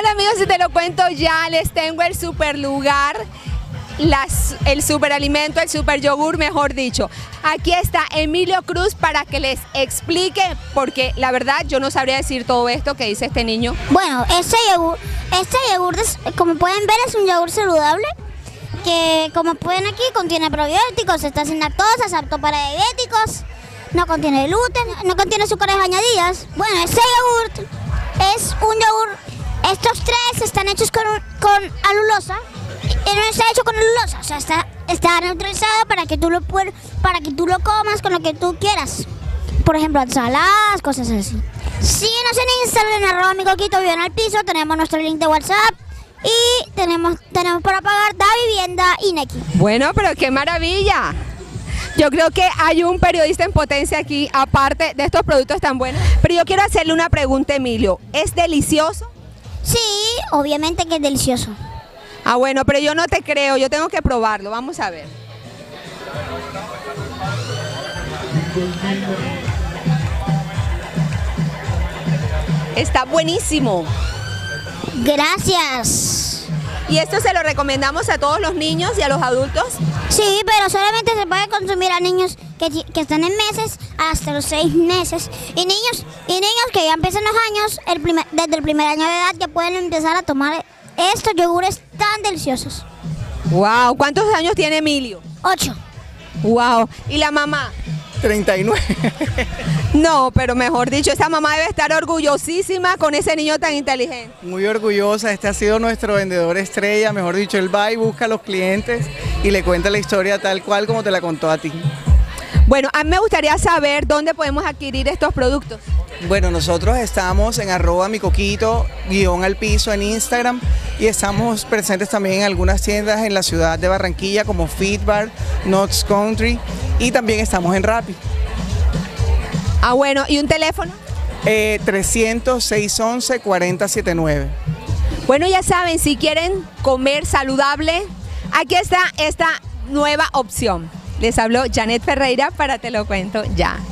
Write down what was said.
Hola amigos, si te lo cuento ya, les tengo el super lugar, el super alimento, el super yogur, mejor dicho. Aquí está Emilio Cruz para que les explique, porque la verdad yo no sabría decir todo esto que dice este niño. Bueno, este yogur como pueden ver, es un yogur saludable, que como pueden aquí contiene probióticos, está sin lactosa, es apto para diabéticos, no contiene gluten, no contiene azúcares añadidas. Bueno, este yogur es un yogur, estos tres están hechos con alulosa, y no está hecho con alulosa, o sea, está neutralizado para que tú lo comas con lo que tú quieras. Por ejemplo, ensaladas, cosas así. Síguenos en Instagram, @micoquito, viven al piso, tenemos nuestro link de WhatsApp y tenemos para pagar Da Vivienda y Nequi. Bueno, pero qué maravilla. Yo creo que hay un periodista en potencia aquí, aparte de estos productos tan buenos. Pero yo quiero hacerle una pregunta, Emilio. ¿Es delicioso? Sí, obviamente que es delicioso. Ah, bueno, pero yo no te creo, yo tengo que probarlo. Vamos a ver. Está buenísimo. Gracias. ¿Y esto se lo recomendamos a todos los niños y a los adultos? Sí, pero solamente se puede consumir a niños que están en meses hasta los 6 meses. Y niños que ya empiezan los años, desde el primer año de edad, que pueden empezar a tomar estos yogures tan deliciosos. Wow, ¿cuántos años tiene Emilio? 8. Wow, ¿y la mamá? 39. No, pero mejor dicho, esa mamá debe estar orgullosísima con ese niño tan inteligente. Muy orgullosa, este ha sido nuestro vendedor estrella, mejor dicho, él va y busca a los clientes y le cuenta la historia tal cual como te la contó a ti. Bueno, a mí me gustaría saber dónde podemos adquirir estos productos. Bueno, nosotros estamos en @micoquito, _al_piso en Instagram y estamos presentes también en algunas tiendas en la ciudad de Barranquilla como Fitbar, Knott's Country y también estamos en Rappi. Ah, bueno, ¿y un teléfono? 300-611-4079. Bueno, ya saben, si quieren comer saludable, aquí está esta nueva opción. Les habló Janet Ferreira para Te lo cuento ya.